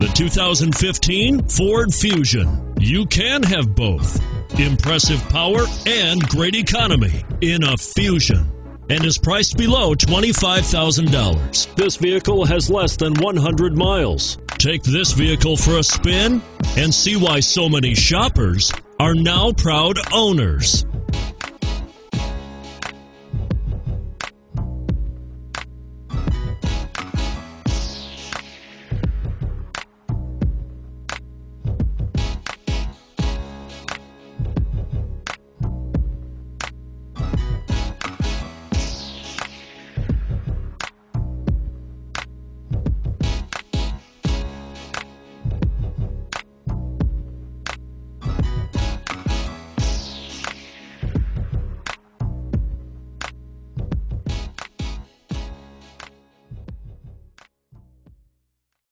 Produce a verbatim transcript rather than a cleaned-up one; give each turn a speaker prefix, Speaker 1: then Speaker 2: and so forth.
Speaker 1: The two thousand fifteen Ford Fusion. You can have both. Impressive power and great economy in a Fusion, and is priced below twenty-five thousand dollars. This vehicle has less than one hundred miles. Take this vehicle for a spin and see why so many shoppers are now proud owners.